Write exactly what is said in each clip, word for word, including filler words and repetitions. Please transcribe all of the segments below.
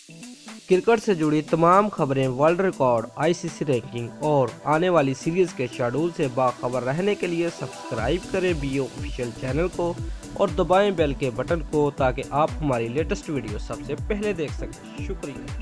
Cricket से जुड़ी तमाम खबरें, वर्ल्ड रिकॉर्ड, आईसीसी रैंकिंग और आने वाली सीरीज के शेड्यूल से बाखबर रहने के लिए सब्सक्राइब करें बीओ ऑफिशियल चैनल को और दबाएं बेल के बटन को ताकि आप हमारी लेटेस्ट वीडियो सबसे पहले देख सकें। शुक्रिया।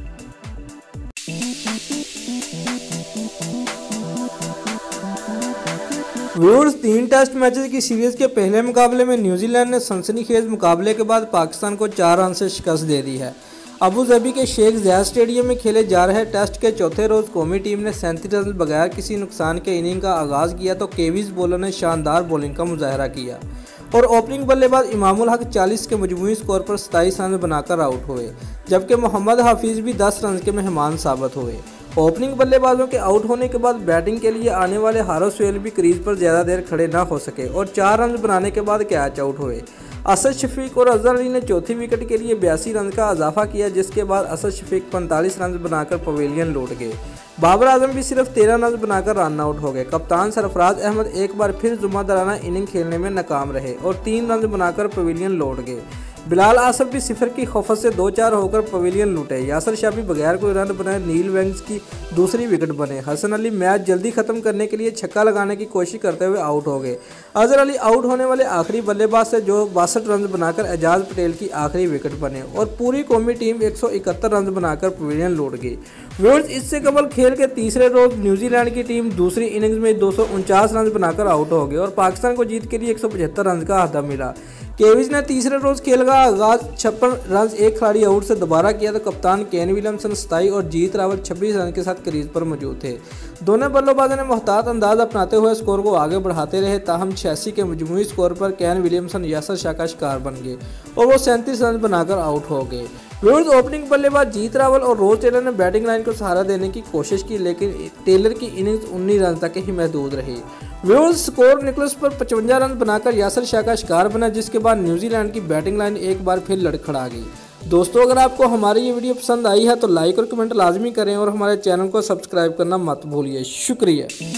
व्यूअर्स, तीन टेस्ट मैचेस की सीरीज के पहले मुकाबले में न्यूजीलैंड ने सनसनीखेज मुकाबले के बाद पाकिस्तान को चार रन से शिकस्त दे दी है। अबू धाबी के शेख ज़ायद स्टेडियम में खेले जा रहे टेस्ट के चौथे रोज कौमी टीम ने सैंतीस रन बगैर किसी नुकसान के इनिंग का आगाज़ किया तो केवीज बॉलर ने शानदार बॉलिंग का मुजाहरा किया और ओपनिंग बल्लेबाज इमामुल हक चालीस के मजमूई स्कोर पर सताईस रन बनाकर आउट हुए, जबकि मोहम्मद हाफिज भी दस रन के मेहमान साबित हुए। ओपनिंग बल्लेबाजों के आउट होने के बाद बैटिंग के लिए आने वाले हारिस सोहेल भी क्रीज पर ज़्यादा देर खड़े न हो सके और चार रन बनाने के बाद कैच आउट हुए। असद शफीक और अजहर अली ने चौथी विकेट के लिए बयासी रन का इजाफा किया, जिसके बाद असद शफीक पैंतालीस रन बनाकर पवेलियन लौट गए। बाबर आजम भी सिर्फ तेरह रन बनाकर रन आउट हो गए। कप्तान सरफराज अहमद एक बार फिर जुम्मादाराना इनिंग खेलने में नाकाम रहे और तीन रन बनाकर पवेलियन लौट गए। बिलाल आसफ भी सिफर की खफत से दो चार होकर पवेलियन लूटे। यासर शाह भी बगैर कोई रन बनाए नील वेंग्स की दूसरी विकेट बने। हसन अली मैच जल्दी खत्म करने के लिए छक्का लगाने की कोशिश करते हुए आउट हो गए। अजहर अली आउट होने वाले आखिरी बल्लेबाज से जो बासठ रन बनाकर एजाज पटेल की आखिरी विकेट बने और पूरी कौमी टीम एक सौ इकहत्तर रन बनाकर पवेलियन लौट गई। व्यूअर्स, इससे कबल खेल के तीसरे रोज न्यूजीलैंड की टीम दूसरी इनिंग्स में दो सौ उनचास रन बनाकर आउट हो गई और पाकिस्तान को जीत के लिए एक सौ पचहत्तर रन का अहदा मिला। केवीज ने तीसरे रोज खेल का आगाज छप्पन रन एक खिलाड़ी आउट से दोबारा किया तो कप्तान केन विलियमसन सताई और जीत रावत छब्बीस रन के साथ क्रीज पर मौजूद थे। दोनों बल्लेबाजों ने मोहतात अंदाज अपनाते हुए स्कोर को आगे बढ़ाते रहे, ताहम छियासी के मजमूई स्कोर पर केन विलियमसन यासर शाह का शिकार बन गए और वो सैंतीस रन बनाकर आउट हो गए। व्यूअर्स, ओपनिंग बल्लेबाज जीत रावल और रोज टेलर ने बैटिंग लाइन को सहारा देने की कोशिश की, लेकिन टेलर की इनिंग्स उन्नीस रन तक ही महदूद रही। व्यूअर्स, स्कोर निकलस पर पचवंजा रन बनाकर यासर शाह का शिकार बना, जिसके बाद न्यूजीलैंड की बैटिंग लाइन एक बार फिर लड़खड़ा गई। दोस्तों, अगर आपको हमारी ये वीडियो पसंद आई है तो लाइक और कमेंट लाजमी करें और हमारे चैनल को सब्सक्राइब करना मत भूलिए। शुक्रिया।